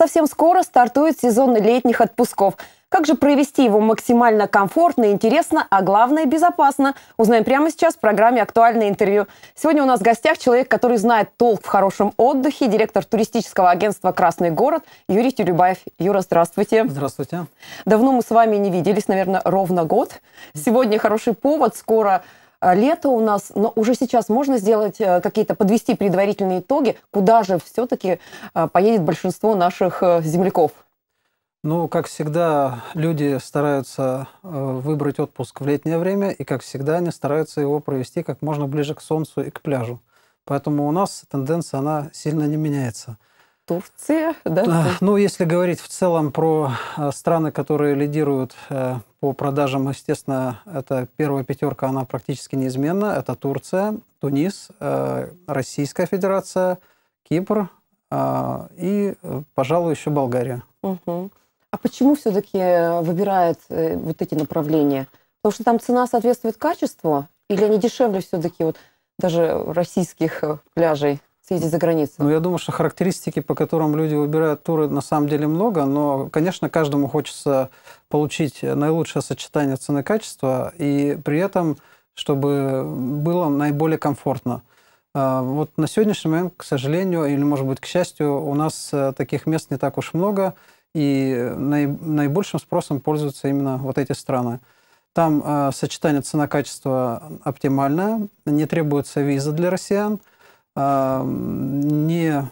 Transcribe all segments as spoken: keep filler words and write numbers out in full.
совсем скоро стартует сезон летних отпусков. Как же провести его максимально комфортно, интересно, а главное безопасно? Узнаем прямо сейчас в программе «Актуальное интервью». Сегодня у нас в гостях человек, который знает толк в хорошем отдыхе, директор туристического агентства «Красный город» Юрий Тюлебаев. Юра, здравствуйте. Здравствуйте. Давно мы с вами не виделись, наверное, ровно год. Сегодня хороший повод, скоро лето у нас, но уже сейчас можно сделать какие-то, подвести предварительные итоги, куда же все-таки поедет большинство наших земляков? Ну, как всегда, люди стараются выбрать отпуск в летнее время, и, как всегда, они стараются его провести как можно ближе к солнцу и к пляжу. Поэтому у нас тенденция, она сильно не меняется. Турция, да? Ну, если говорить в целом про страны, которые лидируют по продажам, естественно, это первая пятерка, она практически неизменна. Это Турция, Тунис, Российская Федерация, Кипр и, пожалуй, еще Болгария. Угу. А почему все-таки выбирают вот эти направления? Потому что там цена соответствует качеству? Или они дешевле все-таки вот даже российских пляжей съездить за границу? Ну, я думаю, что характеристики, по которым люди выбирают туры, на самом деле много, но, конечно, каждому хочется получить наилучшее сочетание цены-качества, и при этом, чтобы было наиболее комфортно. Вот на сегодняшний момент, к сожалению, или, может быть, к счастью, у нас таких мест не так уж много, и наибольшим спросом пользуются именно вот эти страны. Там сочетание цена-качество оптимальное, не требуется виза для россиян, Не,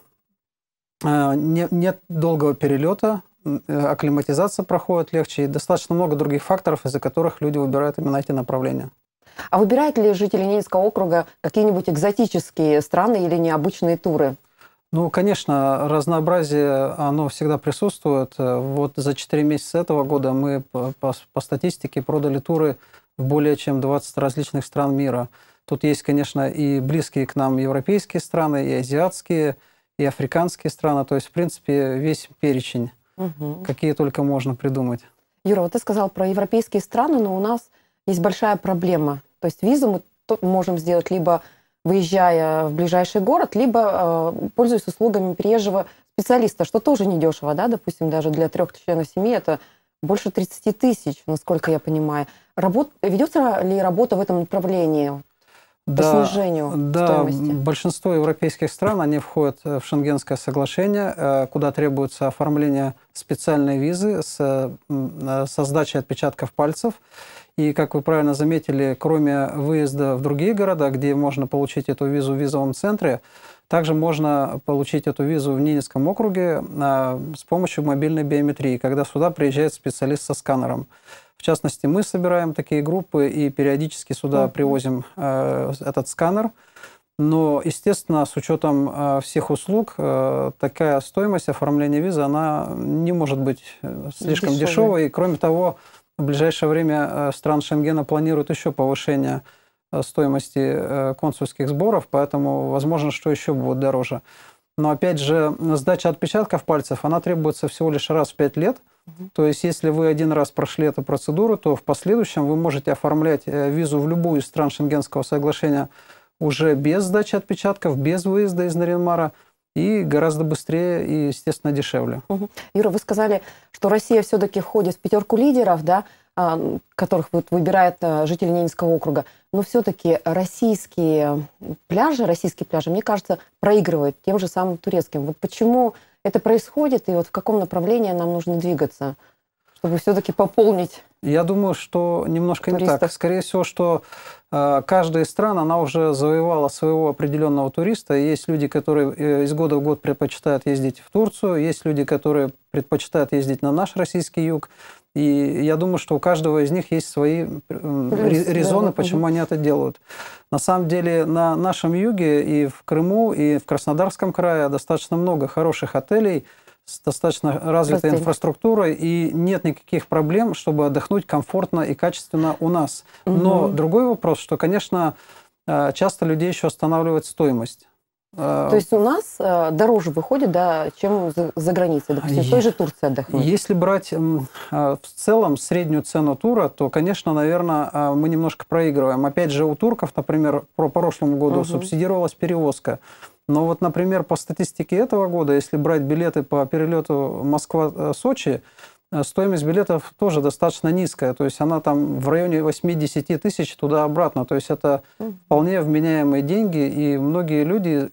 не, нет долгого перелета, акклиматизация проходит легче, и достаточно много других факторов, из-за которых люди выбирают именно эти направления. А выбирают ли жители Ленинского округа какие-нибудь экзотические страны или необычные туры? Ну, конечно, разнообразие, оно всегда присутствует. Вот за четыре месяца этого года мы по, по, по статистике продали туры в более чем двадцать различных стран мира. Тут есть, конечно, и близкие к нам европейские страны, и азиатские, и африканские страны. То есть, в принципе, весь перечень, угу. какие только можно придумать. Юра, вот ты сказал про европейские страны, но у нас есть большая проблема. То есть визу мы можем сделать либо выезжая в ближайший город, либо э, пользуясь услугами приезжего специалиста, что тоже недешево, да, допустим, даже для трех членов семьи это больше тридцати тысяч, насколько я понимаю. Работ... Ведется ли работа в этом направлении? Да, по снижению да, стоимости? Большинство европейских стран, они входят в Шенгенское соглашение, куда требуется оформление специальной визы с, со сдачей отпечатков пальцев. И, как вы правильно заметили, кроме выезда в другие города, где можно получить эту визу в визовом центре, также можно получить эту визу в Ненецком округе с помощью мобильной биометрии, когда сюда приезжает специалист со сканером. В частности, мы собираем такие группы и периодически сюда mm-hmm. привозим э, этот сканер. Но, естественно, с учетом э, всех услуг, э, такая стоимость оформления визы, она не может быть слишком дешевой. дешевой. И, кроме того, в ближайшее время э, страны Шенгена планируют еще повышение э, стоимости э, консульских сборов, поэтому, возможно, что еще будет дороже. Но, опять же, сдача отпечатков пальцев, она требуется всего лишь раз в пять лет. То есть, если вы один раз прошли эту процедуру, то в последующем вы можете оформлять визу в любую из стран Шенгенского соглашения уже без сдачи отпечатков, без выезда из Нарьян-Мара и гораздо быстрее и, естественно, дешевле. Угу. Юра, вы сказали, что Россия все-таки входит в пятерку лидеров, да, которых вот выбирают жители Ненецкого округа. Но все-таки российские пляжи, российские пляжи, мне кажется, проигрывают тем же самым турецким. Вот почему это происходит, и вот в каком направлении нам нужно двигаться, чтобы все-таки пополнить? Я думаю, что немножко туристов. Не так. Скорее всего, что э, каждая из стран, она уже завоевала своего определенного туриста. Есть люди, которые из года в год предпочитают ездить в Турцию, есть люди, которые предпочитают ездить на наш российский юг. И я думаю, что у каждого из них есть свои резоны, да, почему угу. они это делают. На самом деле на нашем юге и в Крыму, и в Краснодарском крае достаточно много хороших отелей с достаточно развитой Простым. инфраструктурой, и нет никаких проблем, чтобы отдохнуть комфортно и качественно у нас. Угу. Но другой вопрос, что, конечно, часто людей еще останавливает стоимость. То есть у нас дороже выходит, да, чем за, за границей, допустим, в той же Турции отдохнуть. Если брать в целом среднюю цену тура, то, конечно, наверное, мы немножко проигрываем. Опять же, у турков, например, по прошлому году угу. субсидировалась перевозка. Но вот, например, по статистике этого года, если брать билеты по перелету Москва-Сочи, стоимость билетов тоже достаточно низкая. То есть она там в районе восемьдесят тысяч туда-обратно. То есть это угу. вполне вменяемые деньги. И многие люди,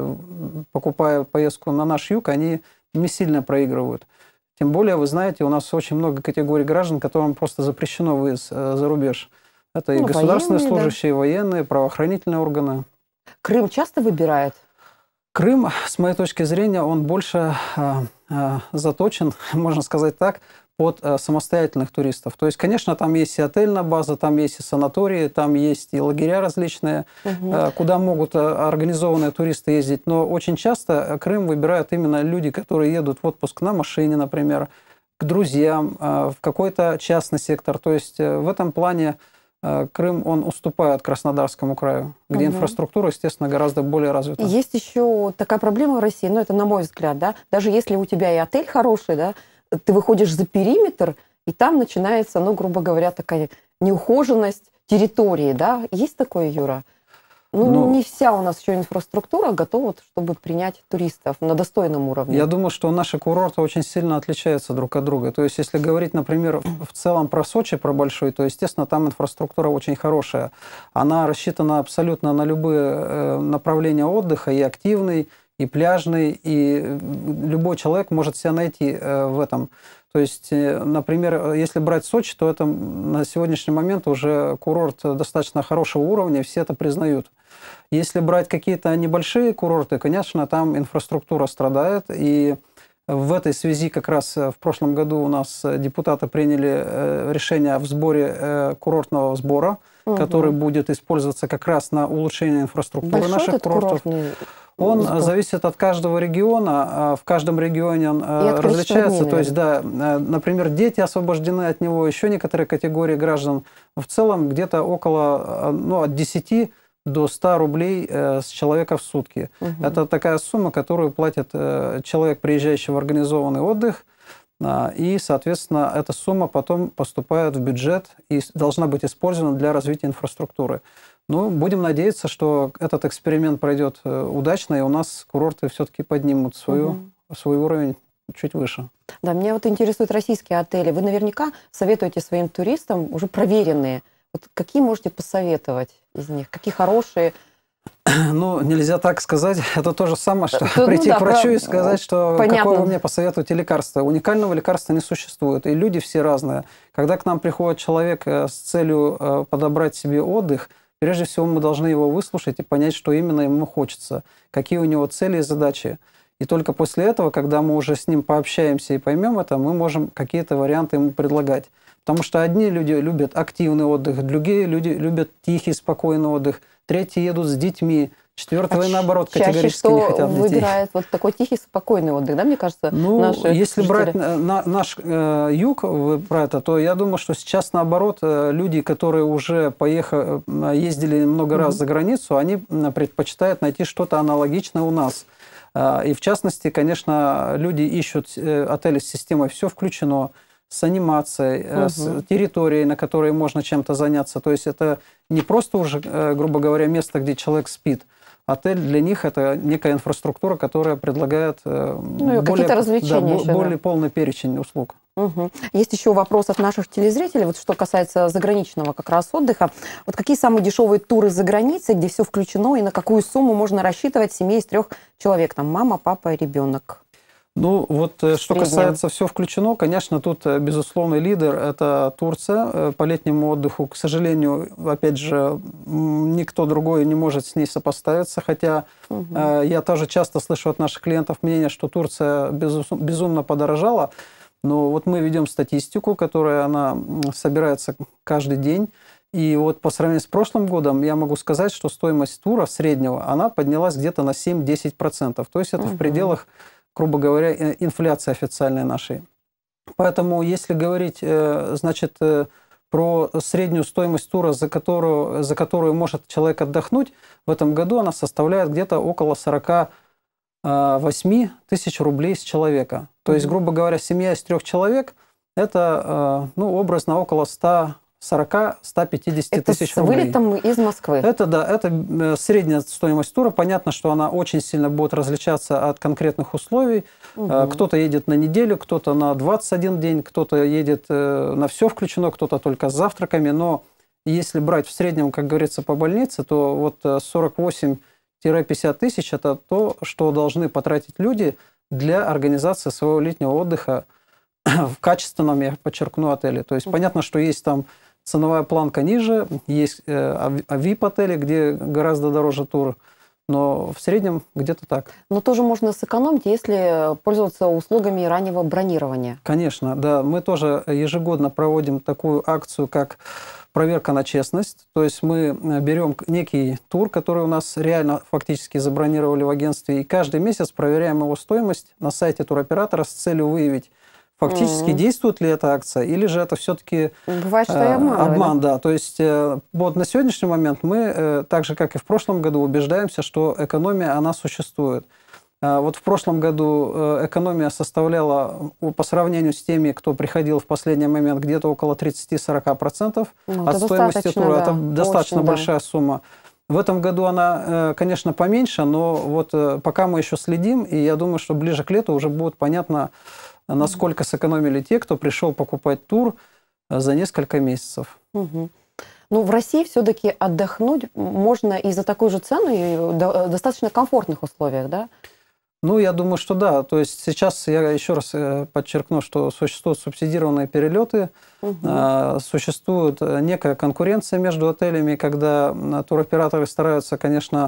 покупая поездку на наш юг, они не сильно проигрывают. Тем более, вы знаете, у нас очень много категорий граждан, которым просто запрещено выезд за рубеж. Это и ну, государственные военные, служащие, да. военные, правоохранительные органы. Крым часто выбирает? Крым, с моей точки зрения, он больше э, э, заточен, можно сказать так, под э, самостоятельных туристов. То есть, конечно, там есть и отельная база, там есть и санатории, там есть и лагеря различные, угу. э, куда могут э, организованные туристы ездить. Но очень часто Крым выбирают именно люди, которые едут в отпуск на машине, например, к друзьям, э, в какой-то частный сектор. То есть, э, в этом плане Крым, он уступает Краснодарскому краю, где угу. инфраструктура, естественно, гораздо более развита. Есть еще такая проблема в России, ну, это на мой взгляд, да, даже если у тебя и отель хороший, да, ты выходишь за периметр, и там начинается, ну, грубо говоря, такая неухоженность территории, да. Есть такое, Юра? Ну, ну, не вся у нас еще инфраструктура готова, чтобы принять туристов на достойном уровне. Я думаю, что наши курорты очень сильно отличаются друг от друга. То есть, если говорить, например, в целом про Сочи, про большой, то, естественно, там инфраструктура очень хорошая. Она рассчитана абсолютно на любые направления отдыха, и активный, и пляжный, и любой человек может себя найти в этом. То есть, например, если брать Сочи, то это на сегодняшний момент уже курорт достаточно хорошего уровня, все это признают. Если брать какие-то небольшие курорты, конечно, там инфраструктура страдает, и в этой связи как раз в прошлом году у нас депутаты приняли решение о сборе курортного сбора, угу. который будет использоваться как раз на улучшение инфраструктуры Большой наших курортов. Курортный... Он сбор. зависит от каждого региона, в каждом регионе он различается. Дней, то есть, да, например, дети освобождены от него, еще некоторые категории граждан. В целом где-то около, ну, от десяти до ста рублей с человека в сутки. Угу. Это такая сумма, которую платит человек, приезжающий в организованный отдых, и, соответственно, эта сумма потом поступает в бюджет и должна быть использована для развития инфраструктуры. Ну, будем надеяться, что этот эксперимент пройдет удачно, и у нас курорты все-таки поднимут свою, угу. свой уровень чуть выше. Да, меня вот интересуют российские отели. Вы наверняка советуете своим туристам уже проверенные. Вот какие можете посоветовать из них? Какие хорошие? Ну, нельзя так сказать. Это то же самое, что ну, прийти да, к врачу и сказать, что понятно. Какое вы мне посоветуете лекарство. Уникального лекарства не существует. И люди все разные. Когда к нам приходит человек с целью подобрать себе отдых, прежде всего мы должны его выслушать и понять, что именно ему хочется, какие у него цели и задачи. И только после этого, когда мы уже с ним пообщаемся и поймем это, мы можем какие-то варианты ему предлагать. Потому что одни люди любят активный отдых, другие люди любят тихий, спокойный отдых, третьи едут с детьми, четвертые, а наоборот, категорически не хотят детей. Выбирает вот такой тихий, спокойный отдых, да, мне кажется, ну, наши если жители... брать на, наш э, юг, вы про это, то я думаю, что сейчас, наоборот, люди, которые уже поехали, ездили много mm-hmm. раз за границу, они предпочитают найти что-то аналогичное у нас. И в частности, конечно, люди ищут отели с системой «все включено», с анимацией, угу. с территорией, на которой можно чем-то заняться. То есть это не просто уже, грубо говоря, место, где человек спит. Отель для них это некая инфраструктура, которая предлагает ну, более, развлечения да, еще, более да. полный перечень услуг. Угу. Есть еще вопрос от наших телезрителей, вот что касается заграничного как раз отдыха. Вот какие самые дешевые туры за границей, где все включено, и на какую сумму можно рассчитывать в семье из трех человек, там мама, папа и ребенок? Ну, вот что касается «все включено», конечно, тут безусловный лидер – это Турция. По летнему отдыху, к сожалению, опять же, никто другой не может с ней сопоставиться, хотя угу. я тоже часто слышу от наших клиентов мнение, что Турция безумно подорожала. Но вот мы ведем статистику, которая она собирается каждый день. И вот по сравнению с прошлым годом я могу сказать, что стоимость тура среднего, она поднялась где-то на семь-десять процентов. То есть это угу. в пределах, грубо говоря, инфляции официальной нашей. Поэтому, если говорить, значит, про среднюю стоимость тура, за которую, за которую может человек отдохнуть, в этом году она составляет где-то около сорока восьми тысяч рублей с человека. То есть, грубо говоря, семья из трех человек – это, ну, образно, около ста сорока — ста пятидесяти тысяч рублей. Это с вылетом из Москвы? Это, да, это средняя стоимость тура. Понятно, что она очень сильно будет различаться от конкретных условий. Угу. Кто-то едет на неделю, кто-то на двадцать один день, кто-то едет на все включено, кто-то только с завтраками. Но если брать в среднем, как говорится, по больнице, то вот сорок восемь — пятьдесят тысяч – это то, что должны потратить люди для организации своего летнего отдыха в качественном, я подчеркну, отеле. То есть понятно, что есть там ценовая планка ниже, есть ви ай пи-отели, где гораздо дороже тур, но в среднем где-то так. Но тоже можно сэкономить, если пользоваться услугами раннего бронирования. Конечно, да. Мы тоже ежегодно проводим такую акцию, как проверка на честность. То есть мы берем некий тур, который у нас реально фактически забронировали в агентстве, и каждый месяц проверяем его стоимость на сайте туроператора с целью выявить, фактически mm-hmm. действует ли эта акция, или же это все-таки бывает, что и обман, обман, да. То есть вот на сегодняшний момент мы, так же, как и в прошлом году, убеждаемся, что экономия, она существует. Вот в прошлом году экономия составляла, по сравнению с теми, кто приходил в последний момент, где-то около тридцати-сорока процентов ну, от стоимости тура. Да. Это достаточно Очень, большая да. сумма. В этом году она, конечно, поменьше, но вот пока мы еще следим, и я думаю, что ближе к лету уже будет понятно, насколько сэкономили те, кто пришел покупать тур за несколько месяцев. Угу. Ну, в России все-таки отдохнуть можно и за такую же цену, и в достаточно комфортных условиях, да? Ну, я думаю, что да. То есть сейчас я еще раз подчеркну, что существуют субсидированные перелеты, угу. существует некая конкуренция между отелями, когда туроператоры стараются, конечно,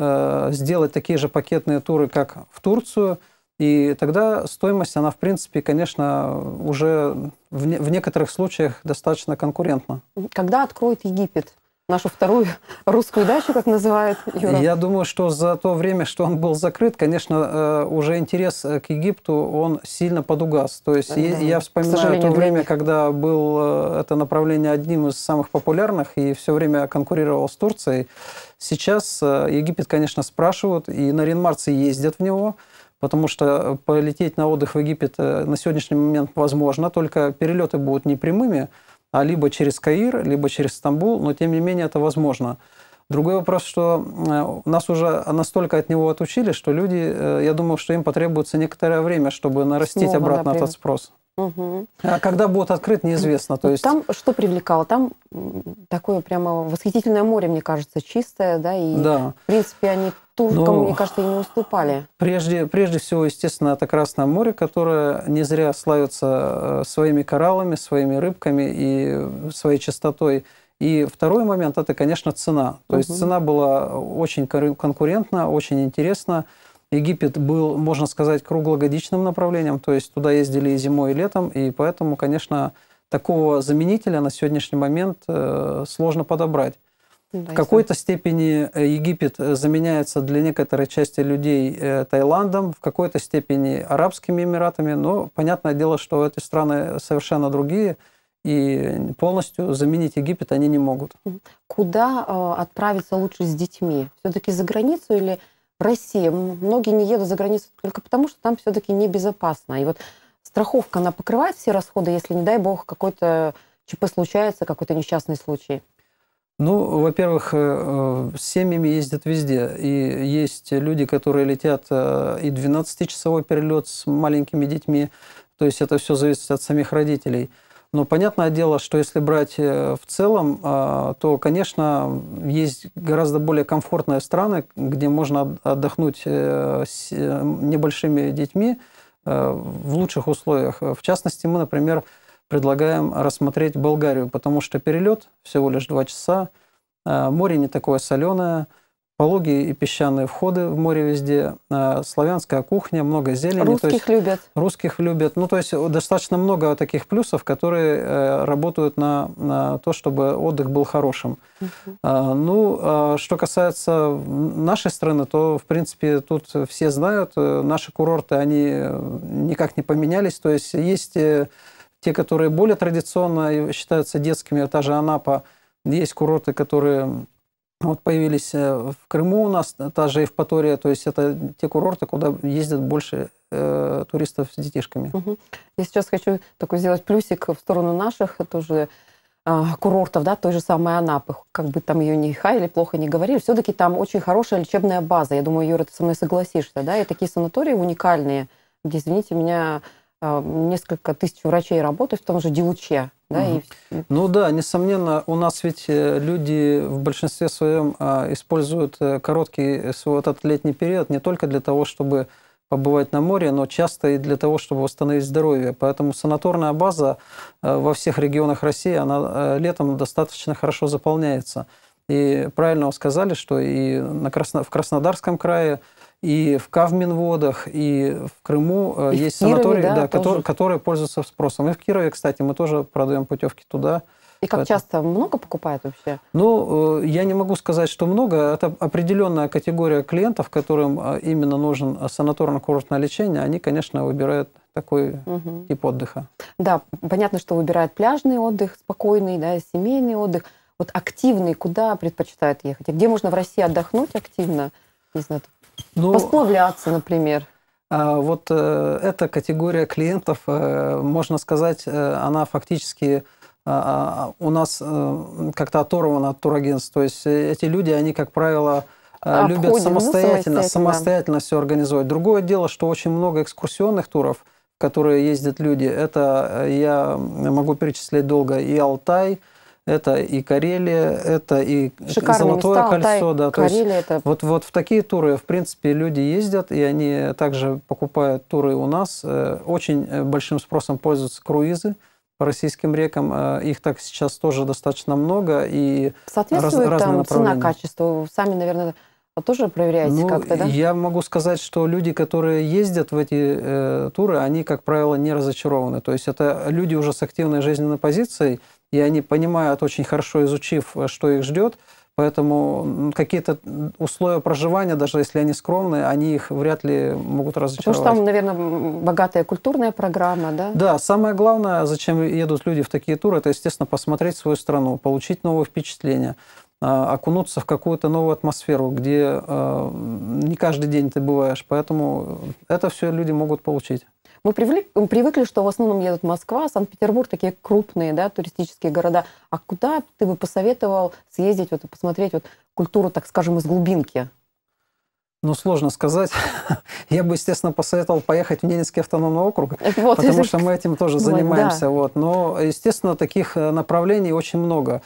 сделать такие же пакетные туры, как в Турцию. И тогда стоимость, она, в принципе, конечно, уже в, не, в некоторых случаях достаточно конкурентна. Когда откроет Египет нашу вторую русскую дачу, как называют, Юра? Я думаю, что за то время, что он был закрыт, конечно, уже интерес к Египту, он сильно подугас. То есть да, я вспоминаю то время, когда было это направление одним из самых популярных и все время конкурировал с Турцией. Сейчас Египет, конечно, спрашивают, и наринмарцы ездят в него, потому что полететь на отдых в Египет на сегодняшний момент возможно, только перелеты будут не прямыми, а либо через Каир, либо через Стамбул, но тем не менее это возможно. Другой вопрос, что нас уже настолько от него отучили, что люди, я думаю, что им потребуется некоторое время, чтобы нарастить Снова, обратно да, этот спрос. Угу. А когда будет открыт, неизвестно. То есть... Там что привлекало? Там такое прямо восхитительное море, мне кажется, чистое, да, и да. в принципе они туркам, Но... мне кажется, и не уступали. Прежде, прежде всего, естественно, это Красное море, которое не зря славится своими кораллами, своими рыбками и своей чистотой. И второй момент – это, конечно, цена. То угу. есть цена была очень конкурентна, очень интересна. Египет был, можно сказать, круглогодичным направлением, то есть туда ездили и зимой, и летом, и поэтому, конечно, такого заменителя на сегодняшний момент сложно подобрать. Да, в какой-то степени Египет заменяется для некоторой части людей Таиландом, в какой-то степени Арабскими Эмиратами, но понятное дело, что эти страны совершенно другие, и полностью заменить Египет они не могут. Куда отправиться лучше с детьми? Все-таки за границу или в России? Многие не едут за границу только потому, что там все-таки небезопасно. И вот страховка, она покрывает все расходы, если, не дай бог, какой-то ЧП случается, какой-то несчастный случай? Ну, во-первых, с семьями ездят везде. И есть люди, которые летят и двенадцатичасовой перелет с маленькими детьми. То есть это все зависит от самих родителей. Но понятное дело, что если брать в целом, то, конечно, есть гораздо более комфортные страны, где можно отдохнуть с небольшими детьми в лучших условиях. В частности, мы, например, предлагаем рассмотреть Болгарию, потому что перелет всего лишь два часа, море не такое соленое, пологие и песчаные входы в море везде, славянская кухня, много зелени. Русских есть, любят. Русских любят. Ну, то есть достаточно много таких плюсов, которые работают на, на то, чтобы отдых был хорошим. Uh-huh. Ну, что касается нашей страны, то, в принципе, тут все знают, наши курорты, они никак не поменялись. То есть есть те, которые более традиционно считаются детскими, та же Анапа, есть курорты, которые вот появились в Крыму у нас, та же Евпатория, то есть это те курорты, куда ездят больше э, туристов с детишками. Угу. Я сейчас хочу такой сделать плюсик в сторону наших тоже э, курортов, да, той же самой Анапы. Как бы там ее ни хай или плохо не говорили, все-таки там очень хорошая лечебная база. Я думаю, Юра, ты со мной согласишься, да, и такие санатории уникальные, где, извините меня, э, несколько тысяч врачей работают в том же Дилуче. Да, угу. и... Ну да, несомненно, у нас ведь люди в большинстве своем используют короткий свой вот этот летний период не только для того, чтобы побывать на море, но часто и для того, чтобы восстановить здоровье. Поэтому санаторная база во всех регионах России, она летом достаточно хорошо заполняется. И правильно вы сказали, что и на Красно... в Краснодарском крае, и в Кавминводах, и в Крыму и есть в Кирове, санатории, да, да, которые, которые пользуются спросом. И в Кирове, кстати, мы тоже продаем путевки туда. И как Поэтому... часто? Много покупают вообще? Ну, я не могу сказать, что много. Это определенная категория клиентов, которым именно нужен санаторно-курортное лечение. Они, конечно, выбирают такой угу. тип отдыха. Да, понятно, что выбирают пляжный отдых, спокойный, да, семейный отдых. Вот активный, куда предпочитают ехать? И где можно в России отдохнуть активно? Не знаю, ну, посплавляться, например. Вот эта категория клиентов, можно сказать, она фактически у нас как-то оторвана от турагентств. То есть эти люди, они, как правило, Обходим, любят самостоятельно, ну, самостоятельно, самостоятельно все организовать. Другое дело, что очень много экскурсионных туров, в которые ездят люди. Это я могу перечислять долго и Алтай, это и Карелия, это и Шикарные Золотое места, кольцо. Алтай, да, Карелия, то есть это... вот, вот в такие туры, в принципе, люди ездят, и они также покупают туры у нас. Очень большим спросом пользуются круизы по российским рекам. Их так сейчас тоже достаточно много. И соответствует раз, там цена-качество? Сами, наверное, тоже проверяете ну, как-то, да? Я могу сказать, что люди, которые ездят в эти э, туры, они, как правило, не разочарованы. То есть это люди уже с активной жизненной позицией, и они понимают, очень хорошо изучив, что их ждет, поэтому какие-то условия проживания, даже если они скромные, они их вряд ли могут разочаровать. Потому что там, наверное, богатая культурная программа, да? Да, самое главное, зачем едут люди в такие туры, это, естественно, посмотреть свою страну, получить новые впечатления, окунуться в какую-то новую атмосферу, где э, не каждый день ты бываешь. Поэтому это все люди могут получить. Мы привыкли, привыкли, что в основном едут Москва, Санкт-Петербург, такие крупные, да, туристические города. А куда ты бы посоветовал съездить, вот, и посмотреть вот, культуру, так скажем, из глубинки? Ну, сложно сказать. Я бы, естественно, посоветовал поехать в Ненецкий автономный округ, вот, потому что мы этим тоже занимаемся. Да. Вот. Но, естественно, таких направлений очень много.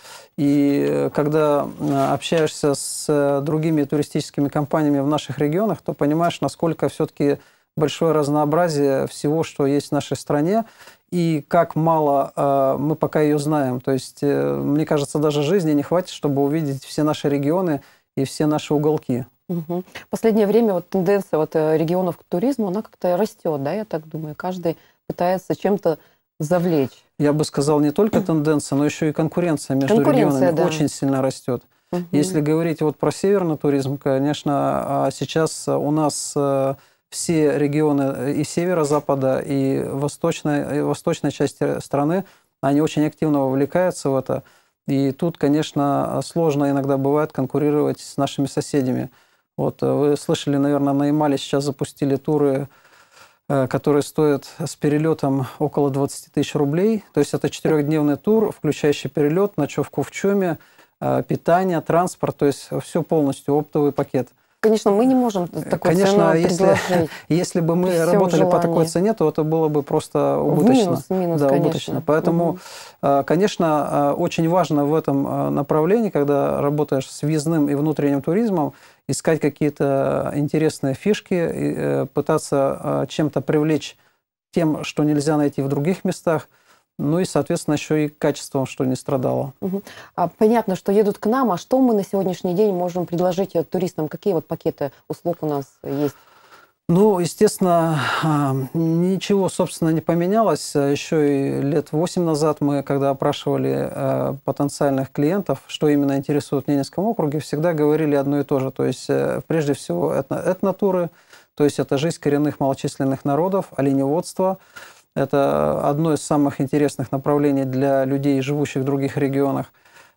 И когда общаешься с другими туристическими компаниями в наших регионах, то понимаешь, насколько все-таки большое разнообразие всего, что есть в нашей стране, и как мало э, мы пока ее знаем. То есть, э, мне кажется, даже жизни не хватит, чтобы увидеть все наши регионы и все наши уголки. Угу. В последнее время вот тенденция вот регионов к туризму, она как-то растет, да, я так думаю. Каждый пытается чем-то завлечь. Я бы сказал, не только тенденция, но еще и конкуренция между конкуренция, регионами да. очень сильно растет. Угу. Если говорить вот про северный туризм, конечно, сейчас у нас все регионы и северо-запада, и восточной, и восточной части страны, они очень активно вовлекаются в это. И тут, конечно, сложно иногда бывает конкурировать с нашими соседями. Вот вы слышали, наверное, на Ямале сейчас запустили туры, которые стоят с перелетом около двадцать тысяч рублей. То есть это четырехдневный тур, включающий перелет, ночевку в ЧОМе, питание, транспорт, то есть все полностью, оптовый пакет. Конечно, мы не можем такой Конечно, цену если, предложить. Если бы мы работали желании. по такой цене, то это было бы просто убыточно. Минус, минус, да, конечно. убыточно. Поэтому, угу. конечно, очень важно в этом направлении, когда работаешь с въездным и внутренним туризмом, искать какие-то интересные фишки, пытаться чем-то привлечь тем, что нельзя найти в других местах. Ну и, соответственно, еще и качеством, что не страдало. Угу. А, понятно, что едут к нам. А что мы на сегодняшний день можем предложить туристам? Какие вот пакеты услуг у нас есть? Ну, естественно, ничего, собственно, не поменялось. Еще и лет восемь назад мы, когда опрашивали потенциальных клиентов, что именно интересует в Ненецком округе, всегда говорили одно и то же. То есть, прежде всего, этно, этнотуры, то есть это жизнь коренных малочисленных народов, оленеводство. Это одно из самых интересных направлений для людей, живущих в других регионах.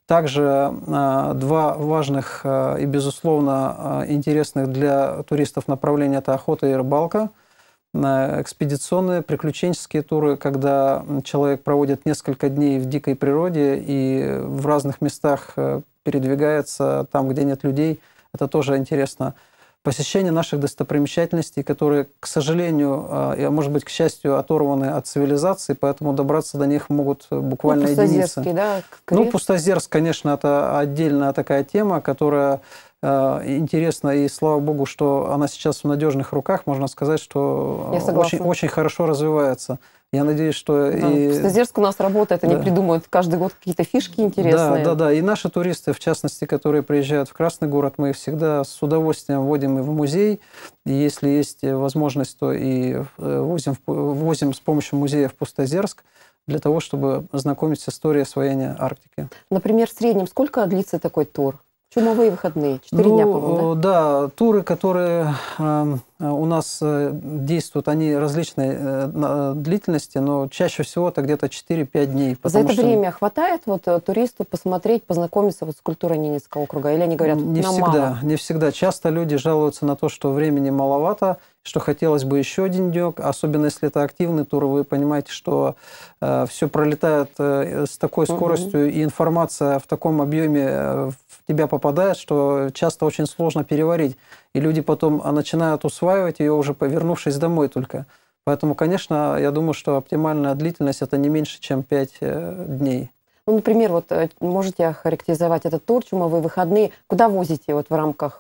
Также два важных и, безусловно, интересных для туристов направления – это охота и рыбалка. Экспедиционные, приключенческие туры, когда человек проводит несколько дней в дикой природе и в разных местах передвигается, там, где нет людей. Это тоже интересно. Посещение наших достопримечательностей, которые, к сожалению, а может быть, к счастью, оторваны от цивилизации, поэтому добраться до них могут буквально ну, единицы. Да, ну, Пустозерск, конечно, это отдельная такая тема, которая э, интересна, и слава богу, что она сейчас в надежных руках, можно сказать, что очень, очень хорошо развивается. Я надеюсь, что... Да, и... Пустозерск у нас работает, они да. придумывают каждый год какие-то фишки интересные. Да, да, да. И наши туристы, в частности, которые приезжают в Красный город, мы их всегда с удовольствием водим и в музей. И если есть возможность, то и возим, возим с помощью музея в Пустозерск для того, чтобы знакомить с историей освоения Арктики. Например, в среднем сколько длится такой тур? Чумовые выходные, четыре ну, дня, по-моему, да? Да, туры, которые э, у нас действуют, они различной э, длительности, но чаще всего это где-то четыре-пять дней. За это что... время хватает вот, туристу посмотреть, познакомиться вот с культурой Ненецкого округа? Или они говорят, не нам всегда, мало? Не всегда. Часто люди жалуются на то, что времени маловато, что хотелось бы еще один денек, особенно если это активный тур, вы понимаете, что э, все пролетает э, с такой скоростью, угу. и информация в таком объеме э, в тебя попадает, что часто очень сложно переварить. И люди потом начинают усваивать ее, уже повернувшись домой только. Поэтому, конечно, я думаю, что оптимальная длительность – это не меньше, чем пять э, дней. Ну, например, вот можете охарактеризовать этот тур, чумовые выходные? Куда возите вот в рамках?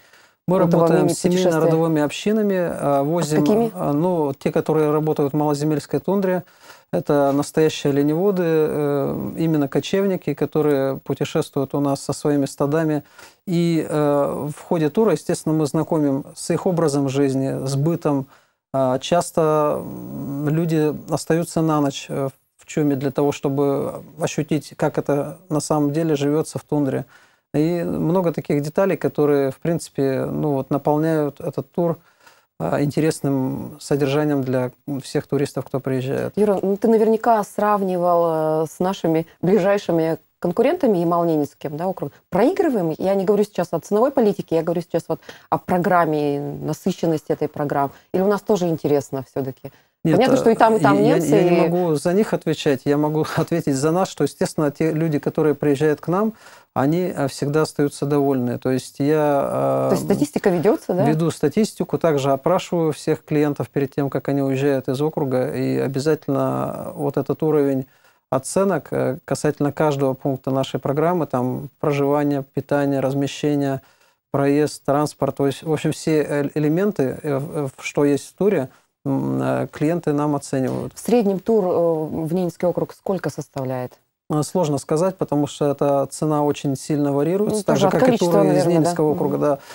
Мы работаем с семейно-родовыми общинами, возим, а с какими? Ну, те, которые работают в малоземельской тундре, это настоящие оленеводы, именно кочевники, которые путешествуют у нас со своими стадами. И в ходе тура, естественно, мы знакомим с их образом жизни, с бытом. Часто люди остаются на ночь в чуме для того, чтобы ощутить, как это на самом деле живется в тундре. И много таких деталей, которые, в принципе, ну, вот, наполняют этот тур интересным содержанием для всех туристов, кто приезжает. Юра, ну, ты наверняка сравнивал с нашими ближайшими конкурентами Ямал-Ненецким, да, округ. Проигрываем? Я не говорю сейчас о ценовой политике, я говорю сейчас вот о программе, насыщенности этой программы. Или у нас тоже интересно все-таки? Нет, понятно, что и там, и там я, немцы. Я и... не могу за них отвечать, я могу ответить за нас, что, естественно, те люди, которые приезжают к нам, они всегда остаются довольны. То есть я... То есть статистика ведется, да? Веду статистику, также опрашиваю всех клиентов перед тем, как они уезжают из округа, и обязательно вот этот уровень оценок касательно каждого пункта нашей программы, там проживание, питание, размещение, проезд, транспорт, то есть, в общем, все элементы, что есть в туре, клиенты нам оценивают. В среднем тур в Ненецкий округ сколько составляет? Сложно сказать, потому что эта цена очень сильно варируется, ну, так же, как и туры наверное, из Ненецкого да? округа. Да.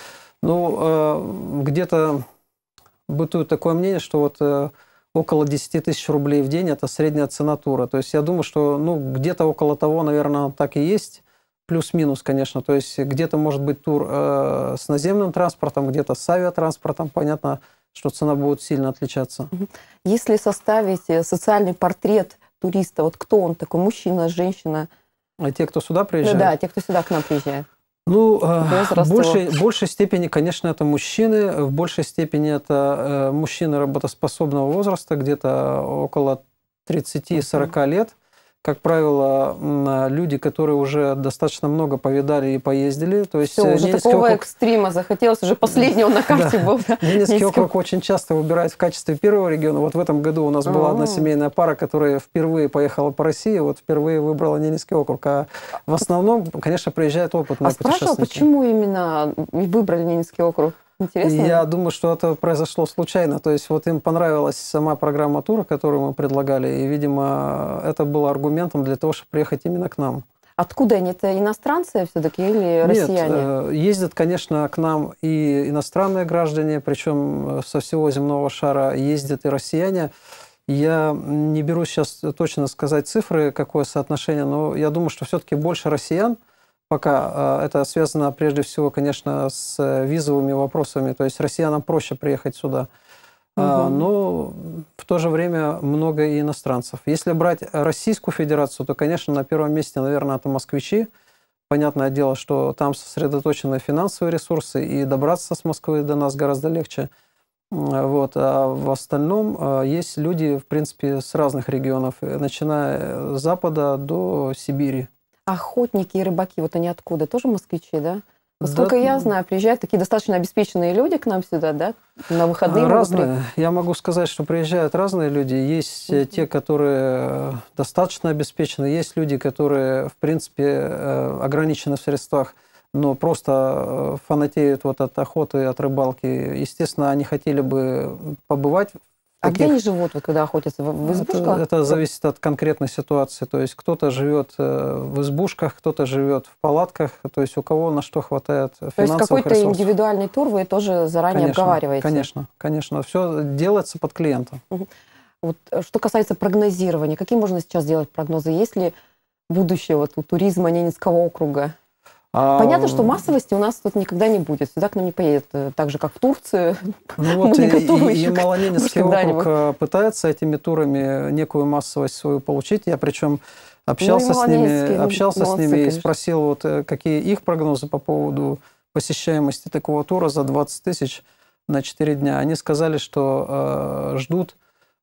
Ну, где-то бытует такое мнение, что вот около десяти тысяч рублей в день – это средняя цена тура. То есть я думаю, что ну, где-то около того, наверное, так и есть. Плюс-минус, конечно. То есть где-то может быть тур э, с наземным транспортом, где-то с авиатранспортом. Понятно, что цена будет сильно отличаться. Если составить социальный портрет туриста, вот кто он такой, мужчина, женщина? А те, кто сюда приезжает? Да, те, кто сюда к нам приезжает. Ну, в большей, большей степени, конечно, это мужчины. В большей степени это мужчины работоспособного возраста, где-то около тридцати-сорока лет. Как правило, люди, которые уже достаточно много повидали и поездили. То есть Все, уже Ненецкий такого округ... экстрима захотелось, уже последнего на карте был. Да. Ненецкий округ очень часто выбирают в качестве первого региона. Вот в этом году у нас была А-а-а. одна семейная пара, которая впервые поехала по России, вот впервые выбрала Ненецкий округ. А в основном, конечно, приезжают опытные а путешественники. А спрашивал, почему именно выбрали Ненецкий округ? Интересно? Я думаю, что это произошло случайно. То есть вот им понравилась сама программа тура, которую мы предлагали, и, видимо, это было аргументом для того, чтобы приехать именно к нам. Откуда они? Это иностранцы все-таки или россияне? Нет, ездят, конечно, к нам и иностранные граждане, причем со всего земного шара ездят и россияне. Я не берусь сейчас точно сказать цифры, какое соотношение, но я думаю, что все-таки больше россиян. Пока это связано прежде всего, конечно, с визовыми вопросами. То есть россиянам проще приехать сюда. А, Мгм. но в то же время много и иностранцев. Если брать Российскую Федерацию, то, конечно, на первом месте, наверное, это москвичи. Понятное дело, что там сосредоточены финансовые ресурсы, и добраться с Москвы до нас гораздо легче. М, Вот. А в остальном а, есть люди, в принципе, с разных регионов, э, начиная с Запада до Сибири. Охотники и рыбаки, вот они откуда? Тоже москвичи, да? Да, Насколько я знаю, приезжают такие достаточно обеспеченные люди к нам сюда, да? На выходные а, могут приехать. разные. Я могу сказать, что приезжают разные люди. Есть э, те, Мгм. которые э, достаточно обеспечены, есть люди, которые, в принципе, э, ограничены в средствах, но просто э, фанатеют вот от охоты, от рыбалки. Естественно, они хотели бы побывать в А где они таких. живут, вот, когда охотятся? В, в Это, избушках? это Про- зависит от конкретной ситуации. То есть кто-то живет э, в избушках, кто-то живет в палатках, то есть у кого на что хватает То есть финансовых какой-то ресурсов. индивидуальный тур вы тоже заранее Конечно, обговариваете? конечно, конечно. Все делается под клиента. Мгм. Вот, э, что касается прогнозирования, какие можно сейчас делать прогнозы? Есть ли будущее вот у туризма Ненецкого округа? Понятно, что А, массовости у нас тут никогда не будет. Сюда к нам не поедет э, так же, как в Турцию. ну Мы вот не и, готовы и, и еще, может, Малоненецкий округ когда-нибудь. э, пытается этими турами некую массовость свою получить. Я причем Ну и общался с ними, Малоненецкие, ну, общался с молодцы, ними и конечно. спросил, вот, э, какие их прогнозы по поводу посещаемости такого тура за двадцать тысяч на четыре дня. Они сказали, что э, ждут,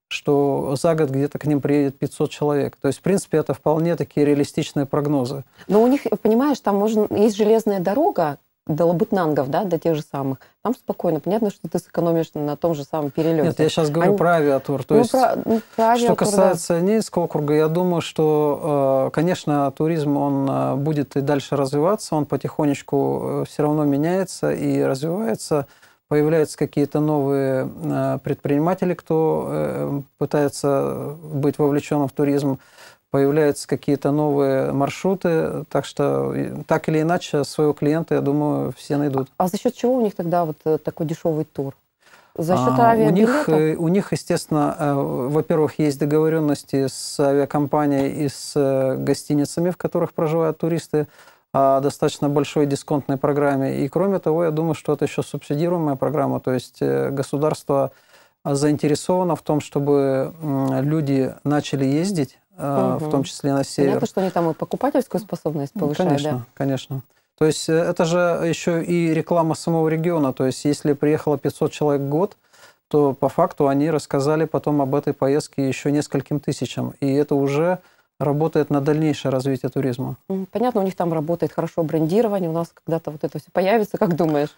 что за год где-то к ним приедет пятьсот человек. То есть, в принципе, это вполне такие реалистичные прогнозы. Но у них, понимаешь, там можно, есть железная дорога до Лабытнангов, да, до тех же самых. Там спокойно. Понятно, что ты сэкономишь на том же самом Нет, перелете. я сейчас говорю Они- про авиатур. То ну, есть, про, ну, про что авиатур, да. касается Ненецкого округа, я думаю, что, э, конечно, туризм, он э, будет и дальше развиваться, он потихонечку все равно меняется и развивается. Появляются какие-то новые э, предприниматели, кто э, пытается быть вовлеченным в туризм. Появляются какие-то новые маршруты. Так что, и- так или иначе, своего клиента, я думаю, все найдут. А за счет чего у них тогда вот э, такой дешевый тур? За счет А, У них, авиабилетов? э, у них, естественно, э, во-первых, есть договоренности с авиакомпанией и с э, гостиницами, в которых проживают туристы, о достаточно большой дисконтной программе. И кроме того, я думаю, что это еще субсидируемая программа, то есть э, государство заинтересовано в том, чтобы м, люди начали ездить, э, в том Мгм. числе на север. Понятно, что они там и покупательскую способность Ну, повышают, да? конечно, конечно. То есть э, это же еще и реклама самого региона. То есть если приехало пятьсот человек в год, то по факту они рассказали потом об этой поездке еще нескольким тысячам. И это уже работает на дальнейшее развитие туризма. М, Понятно, у них там работает хорошо брендирование. У нас когда-то вот это все появится, как думаешь?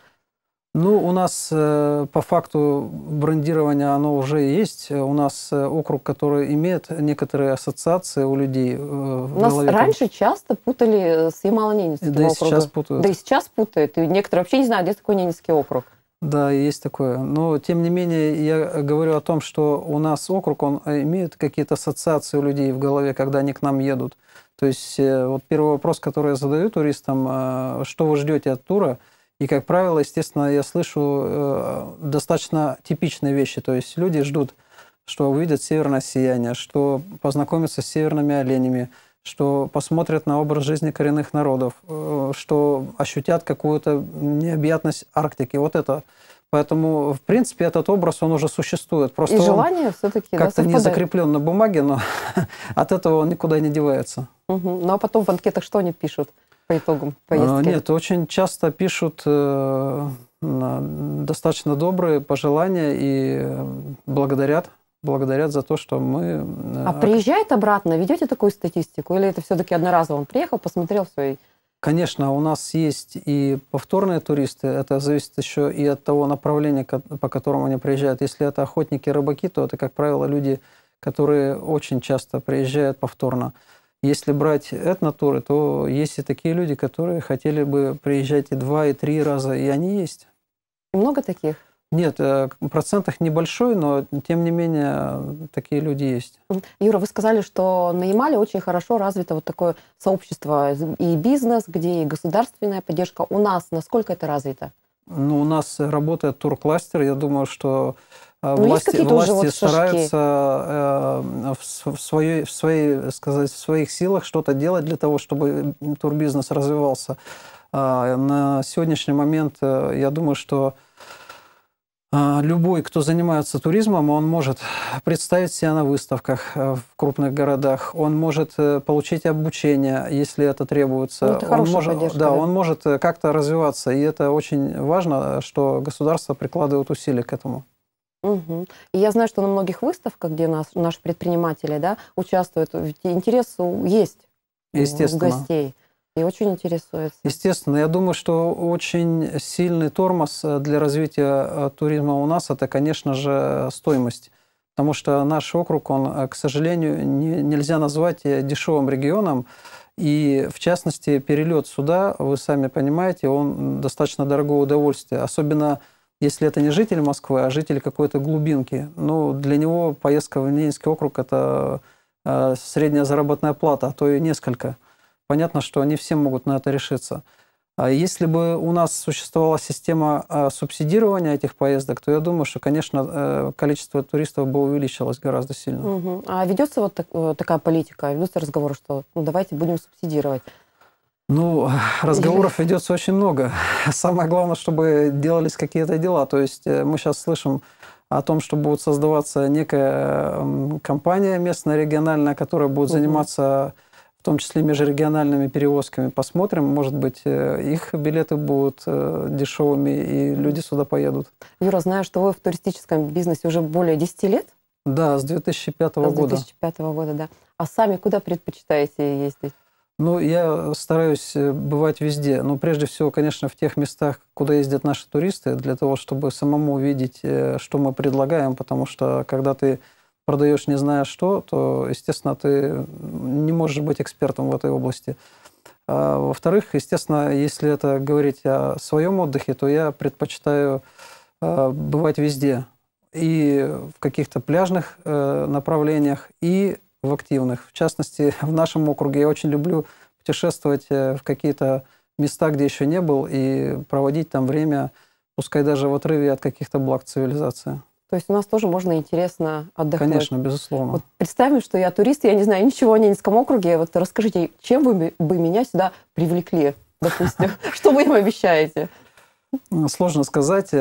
Ну, у нас э, по факту брендирование, оно уже есть. У нас э, округ, который имеет некоторые ассоциации у людей э, в У нас голове. раньше часто путали с Ямало-Ненецким Да и округом. сейчас путают. Да и сейчас путают. И некоторые вообще не знают, где такой Ненецкий округ. Да, есть такое. Но, тем не менее, я говорю о том, что у нас округ, он имеет какие-то ассоциации у людей в голове, когда они к нам едут. То есть, э, вот первый вопрос, который я задаю туристам, э, что вы ждете от тура? И, как правило, естественно, я слышу э, достаточно типичные вещи. То есть, люди ждут, что увидят северное сияние, что познакомятся с северными оленями, что посмотрят на образ жизни коренных народов, э, что ощутят какую-то необъятность Арктики. Вот это. Поэтому, в принципе, этот образ, он уже существует. Просто И он желание все-таки, да, как-то не совпадает. закреплен на бумаге, но от этого он никуда не девается. Мгм. Ну а потом в анкетах что они пишут по итогам А, поездки? Нет, очень часто пишут э, на- достаточно добрые пожелания и э, благодарят, благодарят за то, что мы... э, А приезжает обратно, ведете такую статистику? Или это все-таки одноразово? Он приехал, посмотрел все. И... Конечно, у нас есть и повторные туристы. Это зависит еще и от того направления, ко- по которому они приезжают. Если это охотники, рыбаки, то это, как правило, люди, которые очень часто приезжают повторно. Если брать этнотуры, то есть и такие люди, которые хотели бы приезжать и два, и три раза, и они есть. И много таких? Нет, э, процент их небольшой, но тем не менее такие люди есть. Мгм. Юра, вы сказали, что на Ямале очень хорошо развито вот такое сообщество и бизнес, где и государственная поддержка. У нас насколько это развито? Ну, у нас работает туркластер. Я думаю, что э, Ну, есть власти, какие-то уже власти вот шажки? стараются э, в, с- в своей, в, своей, сказать, в своих силах что-то делать для того, чтобы турбизнес развивался. А, На сегодняшний момент, э, я думаю, что Любой, кто занимается туризмом, он может представить себя на выставках в крупных городах, он может получить обучение, если это требуется. Ну, это он может, поддержка, да, да, он может как-то развиваться, и это очень важно, что государство прикладывает усилия к этому. Угу. И я знаю, что на многих выставках, где нас, наши предприниматели, да, участвуют, интерес есть у гостей. И очень интересуется. Естественно. Я думаю, что очень сильный тормоз для развития туризма у нас – это, конечно же, стоимость. Потому что наш округ, он, к сожалению, не, нельзя назвать дешевым регионом. И, в частности, перелет сюда, вы сами понимаете, он достаточно дорогое удовольствие. Особенно, если это не житель Москвы, а житель какой-то глубинки. Ну, для него поездка в Ленинский округ – это средняя заработная плата, а то и несколько. Понятно, что не все могут на это решиться. Если бы у нас существовала система субсидирования этих поездок, то я думаю, что, конечно, количество туристов бы увеличилось гораздо сильно. Угу. А ведется вот так, такая политика, ведутся разговоры, что ну, давайте будем субсидировать? Ну, разговоров Или... ведется очень много. Самое главное, чтобы делались какие-то дела. То есть мы сейчас слышим о том, что будет создаваться некая компания местная, региональная, которая будет заниматься... Угу. в том числе межрегиональными перевозками. Посмотрим, может быть, их билеты будут дешевыми, и люди сюда поедут. Юра, знаю, что вы в туристическом бизнесе уже более десяти лет? Да, с две тысячи пятого года. С две тысячи пятого года, да. А сами куда предпочитаете ездить? Ну, я стараюсь бывать везде. Но прежде всего, конечно, в тех местах, куда ездят наши туристы, для того, чтобы самому увидеть, что мы предлагаем, потому что, когда ты продаешь не зная что, то, естественно, ты не можешь быть экспертом в этой области. А, во-вторых, естественно, если это говорить о своем отдыхе, то я предпочитаю а, бывать везде. И в каких-то пляжных а, направлениях, и в активных. В частности, в нашем округе я очень люблю путешествовать в какие-то места, где еще не был, и проводить там время, пускай даже в отрыве от каких-то благ цивилизации. То есть у нас тоже можно интересно отдохнуть. Конечно, безусловно. Вот представим, что я турист, я не знаю ничего о Ленинском округе. Вот расскажите, чем вы бы меня сюда привлекли, допустим? Что вы им обещаете? Сложно сказать.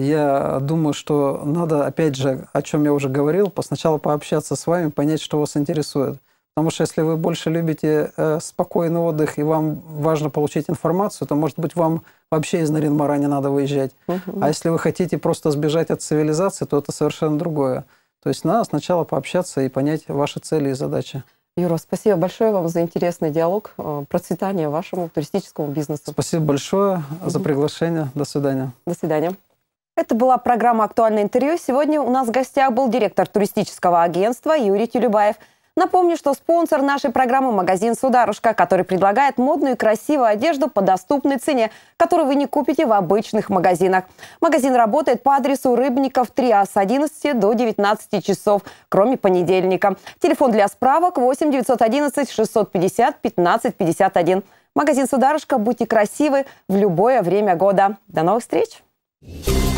Я думаю, что надо, опять же, о чем я уже говорил, сначала пообщаться с вами, понять, что вас интересует. Потому что если вы больше любите спокойный отдых и вам важно получить информацию, то, может быть, вам вообще из Нарьян-Мара не надо выезжать. Uh-huh. А если вы хотите просто сбежать от цивилизации, то это совершенно другое. То есть надо сначала пообщаться и понять ваши цели и задачи. Юра, спасибо большое вам за интересный диалог, процветания вашему туристическому бизнесу. Спасибо большое uh-huh. за приглашение. До свидания. До свидания. Это была программа «Актуальное интервью». Сегодня у нас в гостях был директор туристического агентства Юрий Тюлебаев. Напомню, что спонсор нашей программы – магазин «Сударушка», который предлагает модную и красивую одежду по доступной цене, которую вы не купите в обычных магазинах. Магазин работает по адресу Рыбников три А с одиннадцати до девятнадцати часов, кроме понедельника. Телефон для справок восемь девятьсот одиннадцать шестьсот пятьдесят пятнадцать пятьдесят один. Магазин «Сударушка». Будьте красивы в любое время года. До новых встреч!